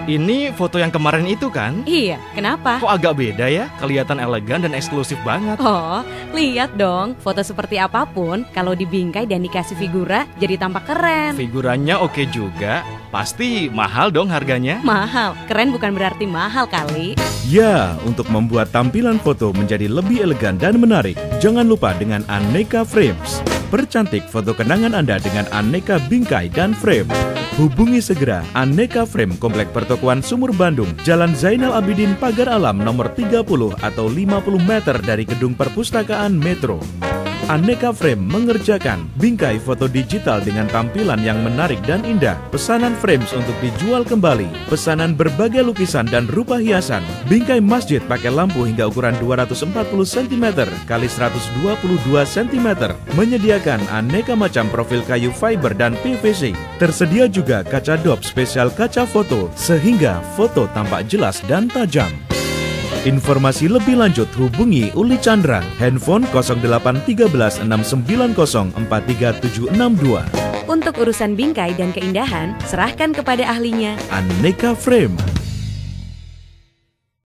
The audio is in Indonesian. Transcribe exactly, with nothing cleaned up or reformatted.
Ini foto yang kemarin itu kan? Iya, kenapa? Kok agak beda ya? Kelihatan elegan dan eksklusif banget. Oh, lihat dong, foto seperti apapun kalau dibingkai dan dikasih figura jadi tampak keren. Figurannya oke juga. Pasti mahal dong harganya. Mahal, keren bukan berarti mahal kali. Ya, untuk membuat tampilan foto menjadi lebih elegan dan menarik, jangan lupa dengan Aneka Frames. Percantik foto kenangan Anda dengan aneka bingkai dan frame. Hubungi segera Aneka Frame Komplek Pertokoan Sumur Bandung, Jalan Zainal Abidin Pagar Alam nomor tiga puluh atau lima puluh meter dari Gedung Perpustakaan Metro. Aneka Frame mengerjakan bingkai foto digital dengan tampilan yang menarik dan indah, pesanan frames untuk dijual kembali, pesanan berbagai lukisan dan rupa hiasan, bingkai masjid pakai lampu hingga ukuran dua ratus empat puluh sentimeter kali seratus dua puluh dua sentimeter, menyediakan aneka macam profil kayu fiber dan P V C. Tersedia juga kaca dop spesial kaca foto, sehingga foto tampak jelas dan tajam. Informasi lebih lanjut hubungi Uli Chandra, handphone nol delapan tiga belas enam sembilan nol empat tiga tujuh enam dua. Untuk urusan bingkai dan keindahan, serahkan kepada ahlinya. Aneka Frame.